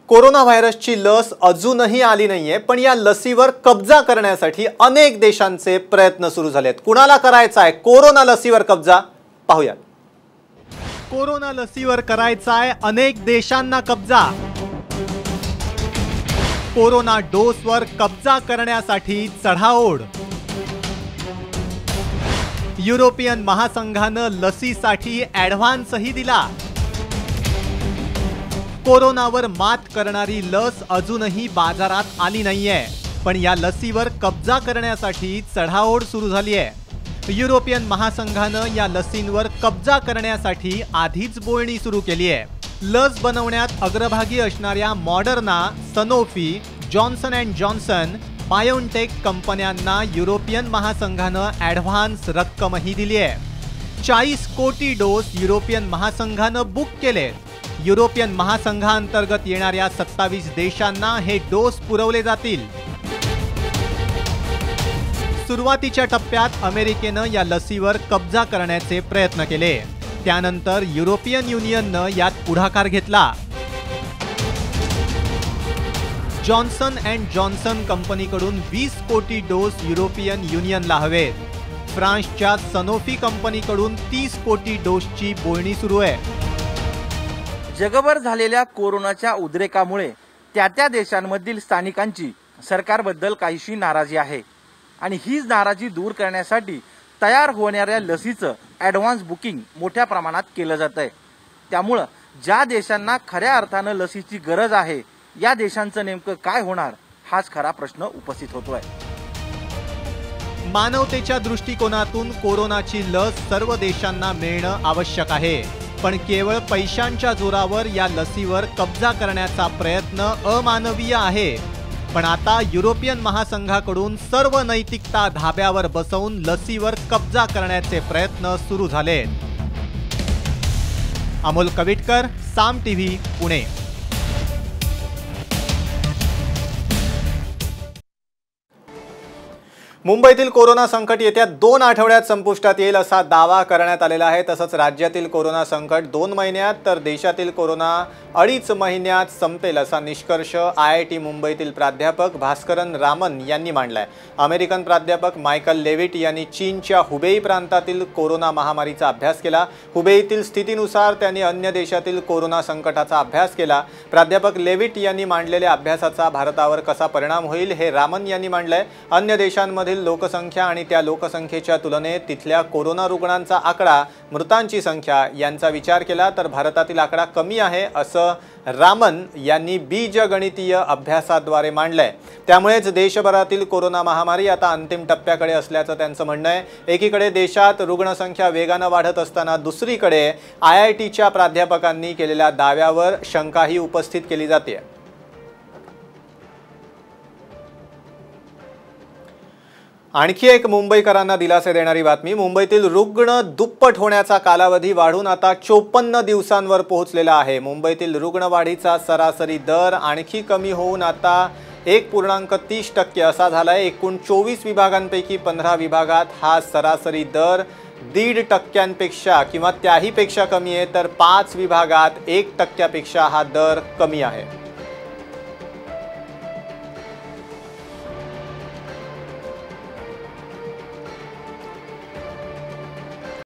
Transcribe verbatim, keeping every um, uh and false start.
Corona व्हायरसची लस अजूनही आली नाहीये, पण या लसीवर कब्जा करण्यासाठी अनेक देशांचे प्रयत्न सुरू झालेत। कुणाला करायचा आहे कोरोना लसीवर कब्जा? पाहूया। कोरोना लसीवर करायचा आहे अनेक देशांना कब्जा। कोरोना डोसवर कब्जा करण्यासाठी चढाओढ। युरोपियन महासंघानं लसीसाठी ॲडव्हान्सही दिला। कोरोनावर मात करणारी लस अजूनही बाजारात आली नाहीये, पण या लसीवर कब्जा करण्यासाठी चढाओढ सुरू झाली आहे। युरोपियन महासंघानं या लसींवर कब्जा करण्यासाठी आधीच बोलणी सुरू केली आहे। लस बनवण्यात अग्रभागी असणाऱ्या Moderna, Sanofi, Johnson and Johnson, BioNTech कंपन्यांना युरोपियन महासंघानं ॲडव्हान्स रक्कमही दिली आहे। चाळीस कोटी डोस युरोपियन महासंघानं बुक केले। युरोपियन महासंघाअंतर्गत येणाऱ्या सत्तावीस देशांना हे डोस पुरवले जातील। सुरुवातीच्या टप्प्यात अमेरिकेनं या लसीवर कब्जा करण्याचे प्रयत्न केले, त्यानंतर युरोपियन युनियननं यात पुढाकार घेतला। जॉन्सन अँड जॉन्सन कंपनीकडून वीस कोटी डोस युरोपियन युनियनला हवेत। फ्रान्सच्या सनोफी कंपनीकडून तीस कोटी डोसची बोलणी सुरू आहे। जगभर झालेल्या कोरोनाच्या उद्रेकामुळे त्या त्या देशांमधील स्थानिकांची सरकारबद्दल काहीशी नाराजी आहे आणि हीच नाराजी दूर करण्यासाठी तयार होणाऱ्या लसीचं ॲडव्हान्स बुकिंग मोठ्या प्रमाणात केलं जात आहे। त्यामुळं ज्या देशांना खऱ्या अर्थानं लसीची गरज आहे, या देशांचं नेमकं काय होणार हाच खरा प्रश्न उपस्थित होतोय। मानवतेच्या दृष्टिकोनातून कोरोनाची लस सर्व देशांना मिळणं आवश्यक आहे, पण केवळ पैशांच्या जोरावर या लसीवर कब्जा करण्याचा प्रयत्न अमानवीय आहे। पण आता युरोपियन महासंघाकडून सर्व नैतिकता धाब्यावर बसवून लसीवर कब्जा करण्याचे प्रयत्न सुरू झालेत। अमोल कविटकर, साम टीव्ही, पुणे। मुंबईतील कोरोना संकट येत्या दोन आठवड्यात संपुष्टात येईल असा दावा करण्यात आलेला आहे। तसंच राज्यातील कोरोना संकट दोन महिन्यात तर देशातील कोरोना अडीच महिन्यात संपेल असा निष्कर्ष आय आय टी मुंबईतील प्राध्यापक भास्करन रामन यांनी मांडलाय। अमेरिकन प्राध्यापक मायकल लेविट यांनी चीनच्या हुबेई प्रांतातील कोरोना महामारीचा अभ्यास केला। हुबेईतील स्थितीनुसार त्यांनी अन्य देशातील कोरोना संकटाचा अभ्यास केला। प्राध्यापक लेविट यांनी मांडलेल्या अभ्यासाचा भारतावर कसा परिणाम होईल हे रामन यांनी मांडलंय। अन्य देशांमध्ये लोकसंख्या आणि त्या लोकसंख्येच्या तुलनेत तिथल्या कोरोना रुग्णांचा आकडा, मृतांची संख्या यांचा विचार केला तर भारतातील आकडा कमी आहे असं रामन यांनी बीजगणितीय अभ्यासाद्वारे मांडलंय। त्यामुळेच देशभरातील कोरोना महामारी आता अंतिम टप्प्याकडे असल्याचं त्यांचं म्हणणं आहे। एकीकडे देशात रुग्णसंख्या वेगानं वाढत असताना दुसरीकडे आय आय टीच्या प्राध्यापकांनी केलेल्या दाव्यावर शंकाही उपस्थित केली जाते। आणखी एक मुंबईकरांना दिलासा देणारी बातमी। मुंबईतील रुग्ण दुप्पट होण्याचा कालावधी वाढून आता चोपन्न दिवसांवर पोहोचलेला आहे। मुंबईतील रुग्णवाढीचा सरासरी दर आणखी कमी होऊन आता एक पूर्णांक तीस टक्के असा झालाय। एकूण चोवीस विभागांपैकी पंधरा विभागात हा सरासरी दर दीड टक्क्यांपेक्षा किंवा त्याही पेक्षा कमी आहे, तर पाच विभागात एक टक्क्यापेक्षा हा दर कमी आहे।